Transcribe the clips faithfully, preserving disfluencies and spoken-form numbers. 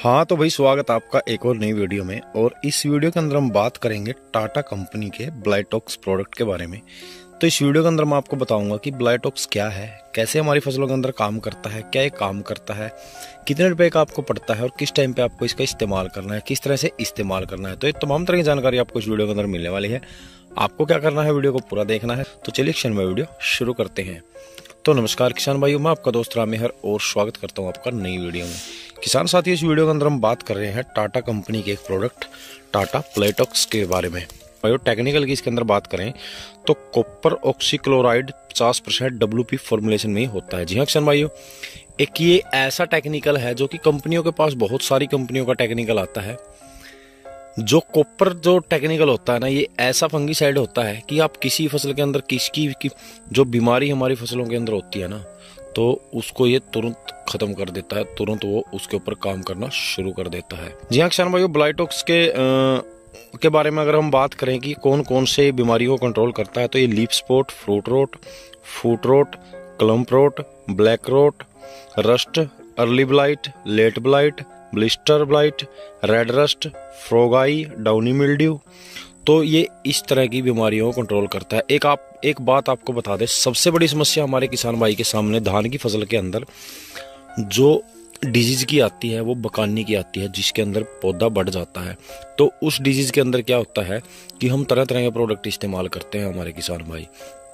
हाँ तो भाई स्वागत आपका एक और नई वीडियो में। और इस वीडियो के अंदर हम बात करेंगे टाटा कंपनी के ब्लाइटॉक्स प्रोडक्ट के बारे में। तो इस वीडियो के अंदर मैं आपको बताऊंगा कि ब्लाइटॉक्स क्या है, कैसे हमारी फसलों के अंदर काम करता है, क्या ये काम करता है, कितने रुपए का आपको पड़ता है और किस टाइम पे आपको इसका इस्तेमाल करना है, किस तरह से इस्तेमाल करना है। तो ये तमाम तरह की जानकारी आपको इस वीडियो के अंदर मिलने वाली है। आपको क्या करना है, वीडियो को पूरा देखना है। तो चलिए क्षण में वीडियो शुरू करते हैं। तो नमस्कार किसान भाइयों, मैं आपका दोस्त राम मेहर और स्वागत करता हूं आपका नई वीडियो में। किसान साथियों, इस वीडियो के अंदर हम बात कर रहे हैं टाटा कंपनी के एक प्रोडक्ट टाटा ब्लाइटॉक्स के बारे में। बायो टेक्निकल की इसके अंदर बात करें तो कॉपर ऑक्सीक्लोराइड पचास परसेंट डब्ल्यू पी फॉर्मुलेशन में ही होता है। जी हाँ किसान भाइयों, एक ये ऐसा टेक्निकल है जो कि कंपनियों के पास, बहुत सारी कंपनियों का टेक्निकल आता है। जो कॉपर जो टेक्निकल होता है ना, ये ऐसा फंगीसाइड होता है कि आप किसी फसल के अंदर किसकी की जो बीमारी हमारी फसलों के अंदर होती है ना, तो उसको ये तुरंत खत्म कर देता है, तुरंत वो उसके ऊपर काम करना शुरू कर देता है। जी हाँ किसान भाइयों, ब्लाइटॉक्स के आ, के बारे में अगर हम बात करें कि कौन कौन से बीमारियों को कंट्रोल करता है, तो ये leaf spot, fruit rot, foot rot, clump rot, black rot, rust, early blight, late blight, blister blight, red rust, फ्रोगाई, डाउनी मिल्ड्यू, तो ये इस तरह की बीमारियों को कंट्रोल करता है। एक आप एक बात आपको बता दें, सबसे बड़ी समस्या हमारे किसान भाई के सामने धान की फसल के अंदर जो डिजीज की आती है वो बकानी की आती है, जिसके अंदर पौधा बढ़ जाता है। तो उस डिजीज के अंदर क्या होता है कि हम तरह तरह के प्रोडक्ट इस्तेमाल करते हैं हमारे किसान भाई।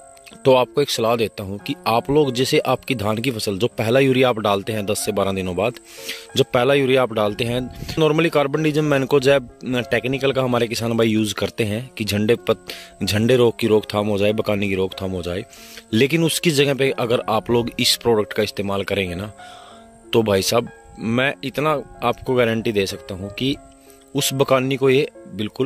तो आपको एक सलाह देता हूं कि आप लोग, जैसे आपकी धान की फसल जो पहला यूरिया आप डालते हैं दस से बारह दिनों बाद, जो पहला यूरिया आप डालते हैं, नॉर्मली कार्बनडिजम मैनकोजैब टेक्निकल का हमारे किसान भाई यूज करते हैं कि झंडे पत झंडे रोग की रोकथाम हो जाए, बकानी की रोकथाम हो जाए। लेकिन उसकी जगह पे अगर आप लोग इस प्रोडक्ट का इस्तेमाल करेंगे ना, तो भाई साहब मैं इतना आपको गारंटी दे सकता हूं कि उस बकानी को ये बिल्कुल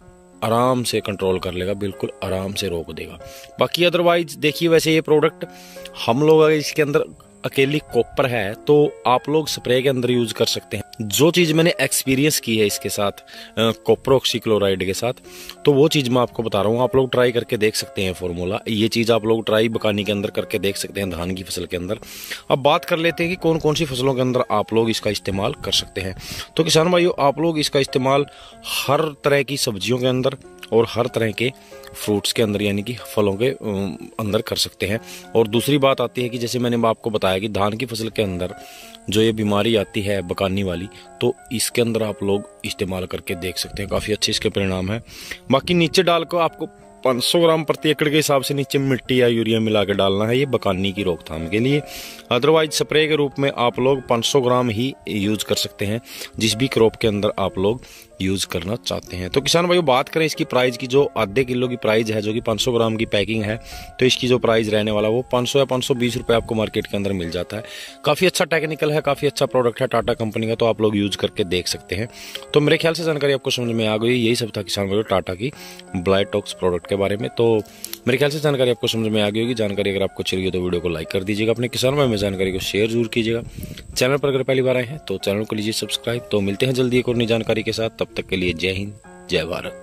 आराम से कंट्रोल कर लेगा, बिल्कुल आराम से रोक देगा। बाकी अदरवाइज देखिए, वैसे ये प्रोडक्ट हम लोग अगर इसके अंदर अकेली कॉपर है तो आप लोग स्प्रे के अंदर यूज कर सकते हैं। जो चीज मैंने एक्सपीरियंस की है इसके साथ, कॉपर ऑक्सीक्लोराइड के साथ, तो वो चीज मैं आपको बता रहा हूँ। आप लोग ट्राई करके देख सकते हैं फॉर्मूला, ये चीज आप लोग ट्राई बकानी के अंदर करके देख सकते हैं धान की फसल के अंदर। अब बात कर लेते हैं कि कौन कौन सी फसलों के अंदर आप लोग इसका इस्तेमाल कर सकते हैं। तो किसान भाइयों, आप लोग इसका इस्तेमाल हर तरह की सब्जियों के अंदर और हर तरह के फ्रूट्स के अंदर, यानी कि फलों के अंदर कर सकते हैं। और दूसरी बात आती है कि जैसे मैंने आपको बताया कि धान की फसल के अंदर जो ये बीमारी आती है बकानी वाली, तो इसके अंदर आप लोग इस्तेमाल करके देख सकते हैं, काफ़ी अच्छे इसके परिणाम है। बाकी नीचे डाल को आपको पाँच सौ ग्राम प्रति एकड़ के हिसाब से नीचे मिट्टी या यूरिया मिला के डालना है, ये बकानी की रोकथाम के लिए। अदरवाइज स्प्रे के रूप में आप लोग पाँच सौ ग्राम ही यूज कर सकते हैं, जिस भी क्रॉप के अंदर आप लोग यूज करना चाहते हैं। तो किसान भाइयों, बात करें इसकी प्राइस की, जो आधे किलो की प्राइस है, जो कि पाँच सौ ग्राम की पैकिंग है, तो इसकी जो प्राइस रहने वाला वो पाँच सौ या पाँच सौ बीस रुपये आपको मार्केट के अंदर मिल जाता है। काफ़ी अच्छा टेक्निकल है, काफ़ी अच्छा प्रोडक्ट है टाटा कंपनी का, तो आप लोग यूज करके देख सकते हैं। तो मेरे ख्याल से जानकारी आपको समझ में आ गई। यही सब था किसान भाइयों टाटा की ब्लाइटॉक्स प्रोडक्ट के बारे में। तो मेरे ख्याल से जानकारी आपको समझ में आ गई होगी। जानकारी अगर आपको चाहिए तो वीडियो को लाइक कर दीजिएगा, अपने किसान भाई में जानकारी को शेयर जरूर कीजिएगा। चैनल पर अगर पहली बार आए हैं तो चैनल को लीजिए सब्सक्राइब। तो मिलते हैं जल्दी एक और नई जानकारी के साथ, तब तक के लिए जय हिंद, जय भारत।